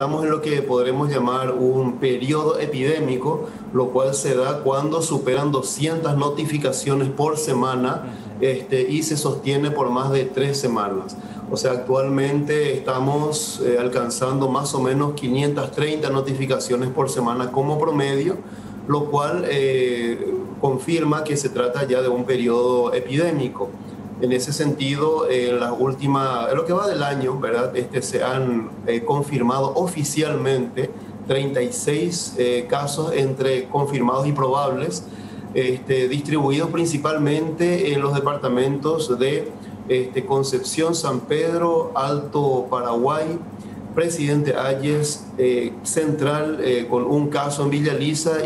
Estamos en lo que podremos llamar un periodo epidémico, lo cual se da cuando superan 200 notificaciones por semana y se sostiene por más de 3 semanas. O sea, actualmente estamos alcanzando más o menos 530 notificaciones por semana como promedio, lo cual confirma que se trata ya de un periodo epidémico. En ese sentido, en lo que va del año, ¿verdad? Se han confirmado oficialmente 36 casos entre confirmados y probables, distribuidos principalmente en los departamentos de Concepción, San Pedro, Alto Paraguay, Presidente Hayes, Central con un caso en Villa Lisa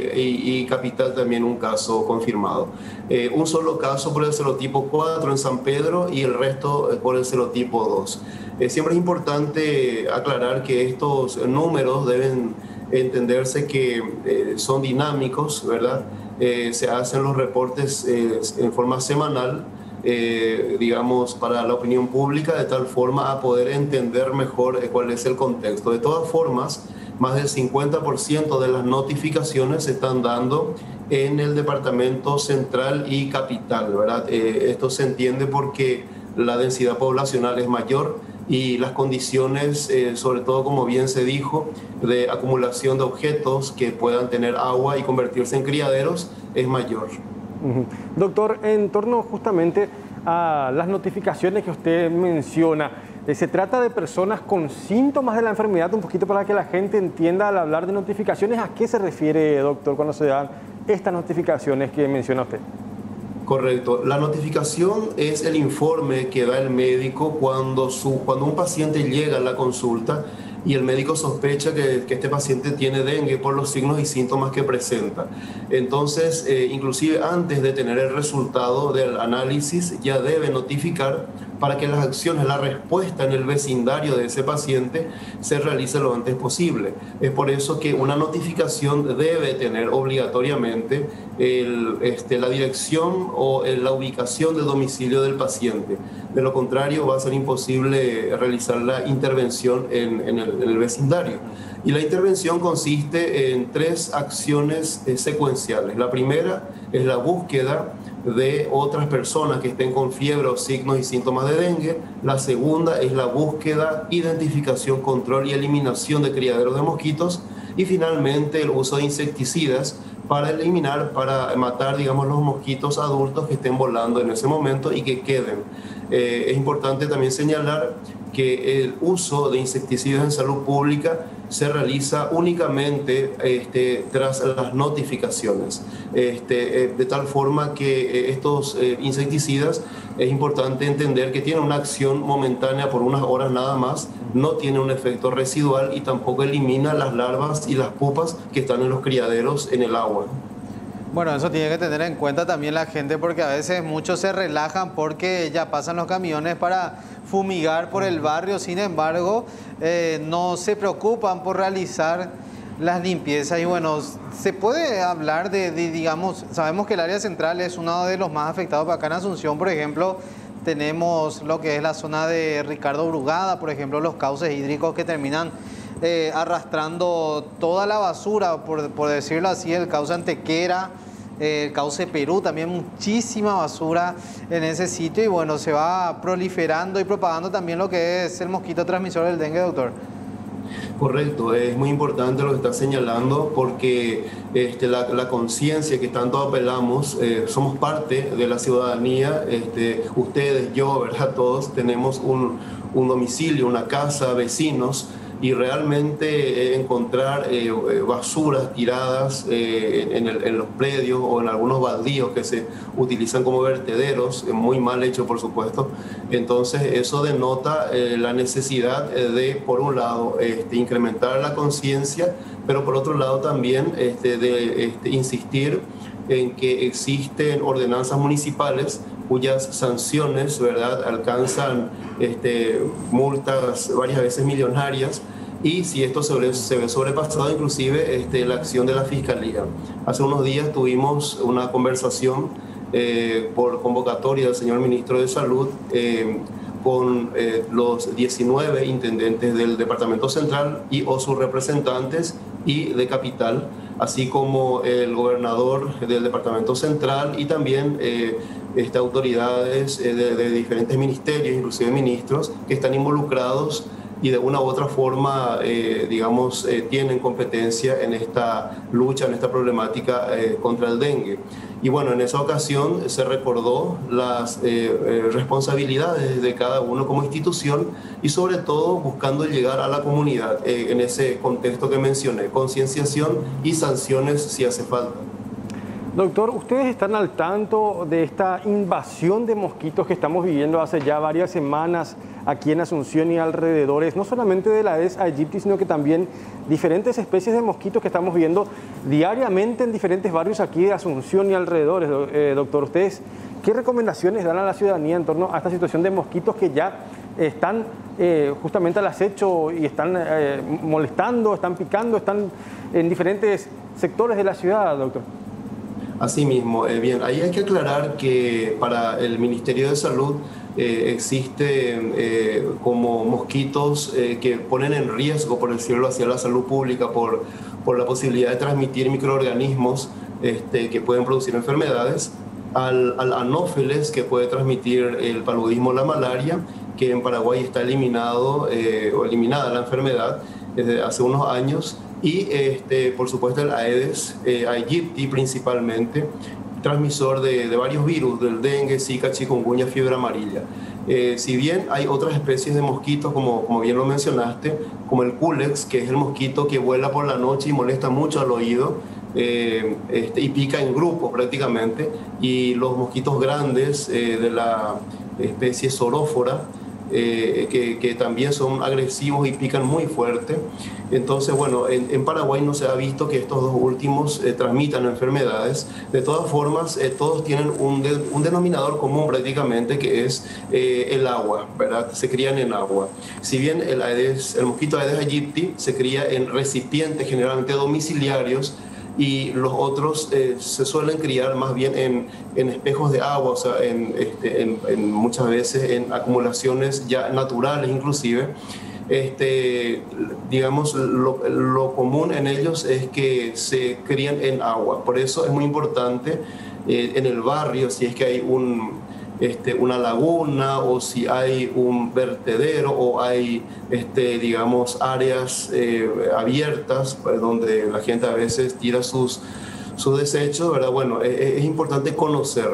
y Capital también un caso confirmado. Un solo caso por el serotipo 4 en San Pedro y el resto por el serotipo 2. Siempre es importante aclarar que estos números deben entenderse que son dinámicos, ¿verdad? Se hacen los reportes en forma semanal, digamos, para la opinión pública, de tal forma a poder entender mejor cuál es el contexto. De todas formas, más del 50% de las notificaciones se están dando en el departamento central y capital, ¿verdad? Esto se entiende porque la densidad poblacional es mayor y las condiciones, sobre todo, como bien se dijo, de acumulación de objetos que puedan tener agua y convertirse en criaderos es mayor. Doctor, en torno justamente a las notificaciones que usted menciona, ¿se trata de personas con síntomas de la enfermedad? Un poquito para que la gente entienda al hablar de notificaciones, ¿a qué se refiere, doctor, cuando se dan estas notificaciones que menciona usted? Correcto. La notificación es el informe que da el médico cuando un paciente llega a la consulta y el médico sospecha que este paciente tiene dengue por los signos y síntomas que presenta. Entonces, inclusive antes de tener el resultado del análisis, ya debe notificar para que las acciones, la respuesta en el vecindario de ese paciente se realice lo antes posible. Es por eso que una notificación debe tener obligatoriamente la dirección o la ubicación de domicilio del paciente. De lo contrario, va a ser imposible realizar la intervención en el vecindario. Y la intervención consiste en 3 acciones secuenciales. La primera es la búsqueda de otras personas que estén con fiebre o signos y síntomas de dengue. La segunda es la búsqueda, identificación, control y eliminación de criaderos de mosquitos. Y finalmente el uso de insecticidas para eliminar, para matar, digamos, los mosquitos adultos que estén volando en ese momento y que queden. Es importante también señalar que el uso de insecticidas en salud pública se realiza únicamente tras las notificaciones, de tal forma que estos insecticidas es importante entender que tienen una acción momentánea por unas horas nada más, no tiene un efecto residual y tampoco elimina las larvas y las pupas que están en los criaderos en el agua. Bueno, eso tiene que tener en cuenta también la gente, porque a veces muchos se relajan porque ya pasan los camiones para fumigar por el barrio. Sin embargo, no se preocupan por realizar las limpiezas. Y bueno, se puede hablar digamos, sabemos que el área central es uno de los más afectados. Acá en Asunción, por ejemplo, tenemos lo que es la zona de Ricardo Brugada, por ejemplo, los cauces hídricos que terminan arrastrando toda la basura, por decirlo así, el cauce Antequera, el cauce Perú, también muchísima basura en ese sitio. Y bueno, se va proliferando y propagando también lo que es el mosquito transmisor del dengue, doctor. Correcto, es muy importante lo que está señalando porque la conciencia que tanto apelamos, somos parte de la ciudadanía, ustedes, yo, ¿verdad? Todos tenemos un domicilio, una casa, vecinos, y realmente encontrar basuras tiradas en los predios o en algunos baldíos que se utilizan como vertederos, muy mal hecho por supuesto. Entonces eso denota la necesidad de, por un lado, incrementar la conciencia, pero por otro lado también insistir en que existen ordenanzas municipales cuyas sanciones, ¿verdad?, alcanzan multas varias veces millonarias, y si esto se ve sobrepasado, inclusive la acción de la Fiscalía. Hace unos días tuvimos una conversación por convocatoria del señor Ministro de Salud con los 19 intendentes del Departamento Central y o sus representantes y de Capital, así como el gobernador del Departamento Central y también autoridades de diferentes ministerios, inclusive ministros, que están involucrados y de una u otra forma, tienen competencia en esta lucha, en esta problemática contra el dengue. Y bueno, en esa ocasión se recordó las responsabilidades de cada uno como institución y sobre todo buscando llegar a la comunidad en ese contexto que mencioné, concienciación y sanciones si hace falta. Doctor, ¿ustedes están al tanto de esta invasión de mosquitos que estamos viviendo hace ya varias semanas aquí en Asunción y alrededores? No solamente de la Aedes aegypti, sino que también diferentes especies de mosquitos que estamos viendo diariamente en diferentes barrios aquí de Asunción y alrededores. Doctor, ¿ustedes qué recomendaciones dan a la ciudadanía en torno a esta situación de mosquitos que ya están justamente al acecho y están molestando, están picando, están en diferentes sectores de la ciudad, doctor? Asimismo, bien, ahí hay que aclarar que para el Ministerio de Salud existen como mosquitos que ponen en riesgo, por decirlo así, a la salud pública por la posibilidad de transmitir microorganismos que pueden producir enfermedades, al anófeles, que puede transmitir el paludismo o la malaria, que en Paraguay está eliminado o eliminada la enfermedad desde hace unos años, y por supuesto el Aedes aegypti principalmente, transmisor de varios virus, del dengue, zika, chikungunya, fiebre amarilla. Si bien hay otras especies de mosquitos, como bien lo mencionaste, como el culex, que es el mosquito que vuela por la noche y molesta mucho al oído, y pica en grupo prácticamente, y los mosquitos grandes de la especie sorófora, que también son agresivos y pican muy fuerte. Entonces, bueno, en Paraguay no se ha visto que estos dos últimos transmitan enfermedades. De todas formas, todos tienen un denominador común prácticamente, que es el agua, ¿verdad? Se crían en agua. Si bien el mosquito Aedes aegypti se cría en recipientes generalmente domiciliarios, y los otros se suelen criar más bien en espejos de agua, o sea, muchas veces en acumulaciones ya naturales inclusive. Lo común en ellos es que se crían en agua. Por eso es muy importante en el barrio, si es que hay una laguna o si hay un vertedero o hay áreas abiertas donde la gente a veces tira sus desechos, ¿verdad? Bueno, es importante conocer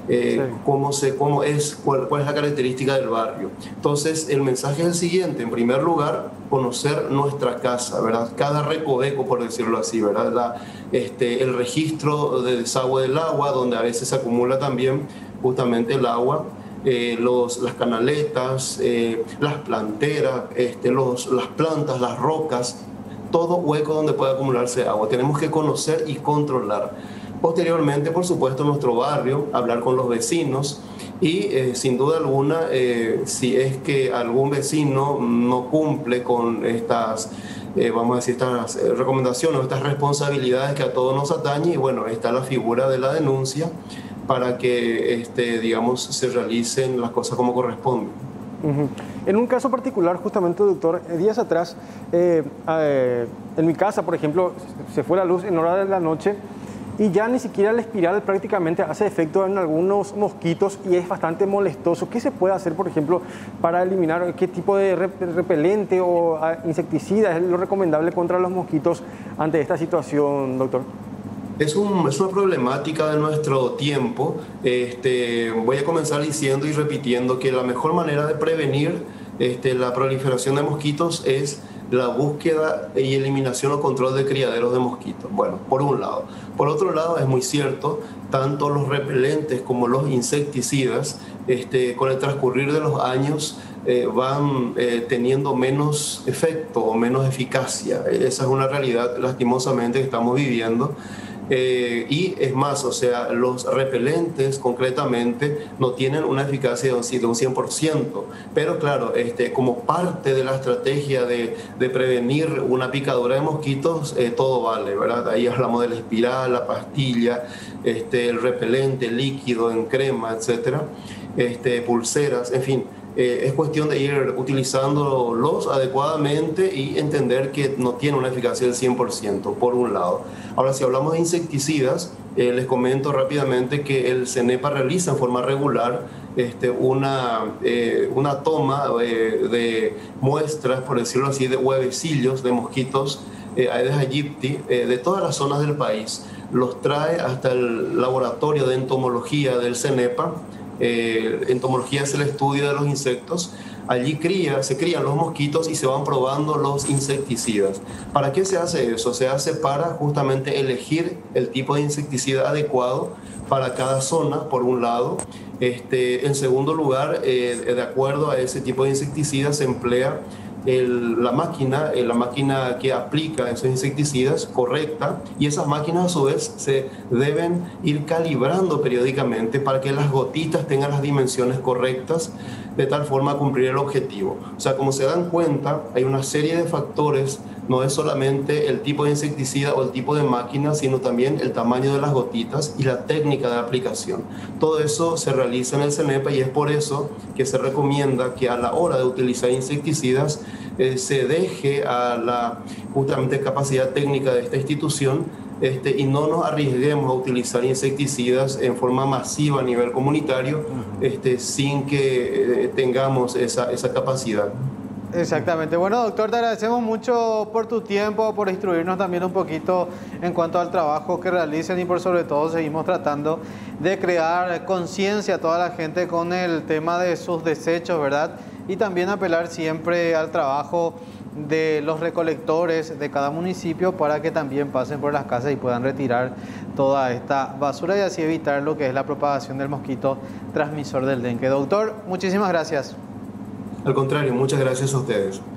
cuál es la característica del barrio. Entonces, el mensaje es el siguiente: en primer lugar, conocer nuestra casa, ¿verdad? Cada recoveco, por decirlo así, ¿verdad? El registro de desagüe del agua, donde a veces se acumula también justamente el agua, las canaletas, las planteras, las plantas, las rocas, todo hueco donde pueda acumularse agua. Tenemos que conocer y controlar. Posteriormente, por supuesto, nuestro barrio, hablar con los vecinos y sin duda alguna, si es que algún vecino no cumple con estas estas recomendaciones, estas responsabilidades que a todos nos atañen, y bueno, está la figura de la denuncia para que, se realicen las cosas como corresponden. En un caso particular, justamente, doctor, días atrás, en mi casa, por ejemplo, se fue la luz en hora de la noche y ya ni siquiera la espiral prácticamente hace efecto en algunos mosquitos y es bastante molestoso. ¿Qué se puede hacer, por ejemplo, para eliminar qué tipo de repelente o insecticida es lo recomendable contra los mosquitos ante esta situación, doctor? Es una problemática de nuestro tiempo. Voy a comenzar diciendo y repitiendo que la mejor manera de prevenir la proliferación de mosquitos es la búsqueda y eliminación o control de criaderos de mosquitos. Bueno, por un lado. Por otro lado, es muy cierto, tanto los repelentes como los insecticidas, con el transcurrir de los años, van teniendo menos efecto o menos eficacia. Esa es una realidad, lastimosamente, que estamos viviendo. Y es más, o sea, los repelentes concretamente no tienen una eficacia de un 100%, pero claro, como parte de la estrategia de prevenir una picadura de mosquitos, todo vale, ¿verdad? Ahí hablamos de la espiral, la pastilla, el repelente líquido en crema, etcétera, pulseras, en fin. Es cuestión de ir utilizándolos adecuadamente y entender que no tiene una eficacia del 100%, por un lado. Ahora, si hablamos de insecticidas, les comento rápidamente que el CENEPA realiza en forma regular una toma de muestras, por decirlo así, de huevecillos de mosquitos Aedes aegypti de todas las zonas del país. Los trae hasta el laboratorio de entomología del CENEPA. Entomología es el estudio de los insectos. Allí se crían los mosquitos y se van probando los insecticidas. ¿Para qué se hace eso? Se hace para justamente elegir el tipo de insecticida adecuado para cada zona, por un lado. En segundo lugar, de acuerdo a ese tipo de insecticida, se emplea la máquina que aplica esos insecticidas correcta, y esas máquinas a su vez se deben ir calibrando periódicamente para que las gotitas tengan las dimensiones correctas de tal forma a cumplir el objetivo. O sea, como se dan cuenta, hay una serie de factores, no es solamente el tipo de insecticida o el tipo de máquina, sino también el tamaño de las gotitas y la técnica de aplicación. Todo eso se realiza en el CENEPA y es por eso que se recomienda que a la hora de utilizar insecticidas se deje a la justamente capacidad técnica de esta institución y no nos arriesguemos a utilizar insecticidas en forma masiva a nivel comunitario sin que tengamos esa capacidad. Exactamente. Bueno, doctor, te agradecemos mucho por tu tiempo, por instruirnos también un poquito en cuanto al trabajo que realicen y por sobre todo seguimos tratando de crear conciencia a toda la gente con el tema de sus desechos, ¿verdad? Y también apelar siempre al trabajo de los recolectores de cada municipio para que también pasen por las casas y puedan retirar toda esta basura y así evitar lo que es la propagación del mosquito transmisor del dengue. Doctor, muchísimas gracias. Al contrario, muchas gracias a ustedes.